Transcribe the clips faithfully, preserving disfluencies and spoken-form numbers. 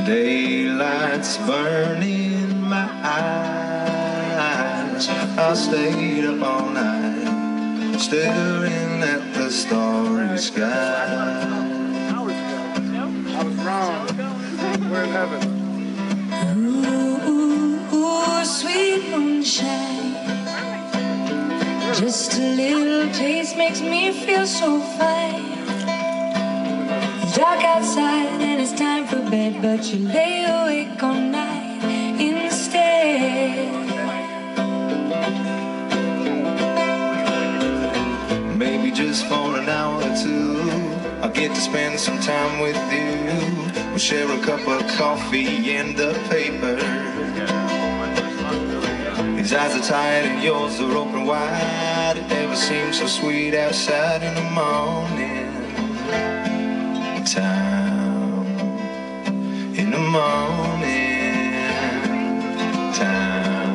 Daylight's burning my eyes. I stayed up all night, staring at the starry sky. I was wrong. We're in heaven. Ooh, ooh, sweet moonshine. Just a little taste makes me feel so fine. It's dark outside and it's time for bed, but you lay awake all night instead. Maybe just for an hour or two, I'll get to spend some time with you. We'll share a cup of coffee and a paper. His eyes are tired and yours are open wide. It never seems so sweet outside in the morning time. In the morning time.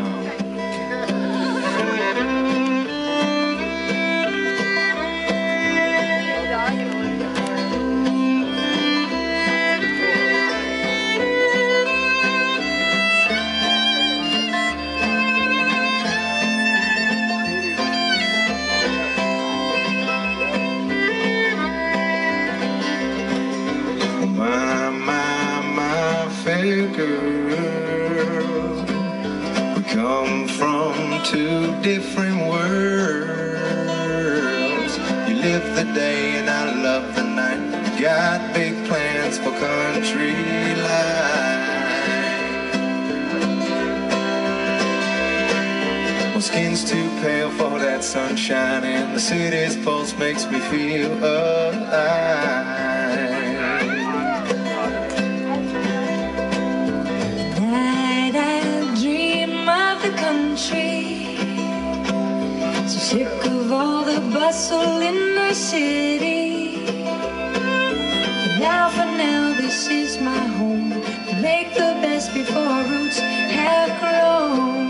My, my, my fair girl, we come from two different worlds. You live the day and I love the night. We got big plans for country life. My skin's too pale for that sunshine, and the city's pulse makes me feel alive. So sick of all the bustle in the city, but now for now this is my home. Make the best before roots have grown.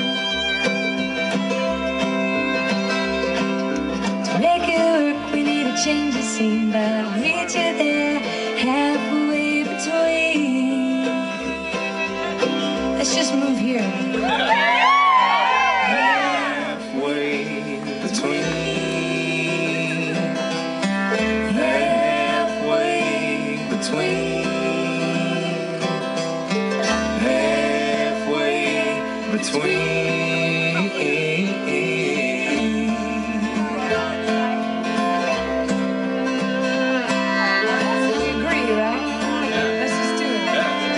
To make it work we need a change of scene, but I'll meet you there halfway between. Let's just move here. Between we agree, right? Let's just do it.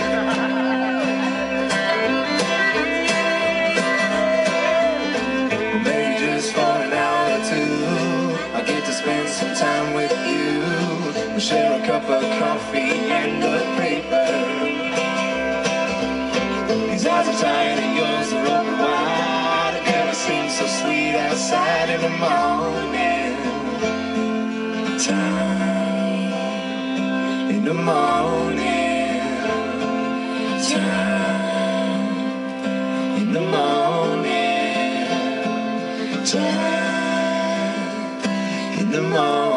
Maybe just for an hour or two, I'll get to spend some time with you. We'll share a cup of coffee and a paper. His eyes are tired and yours are open wide. It never seems so sweet outside in the morning time. In the morning time. In the morning time. In the morning.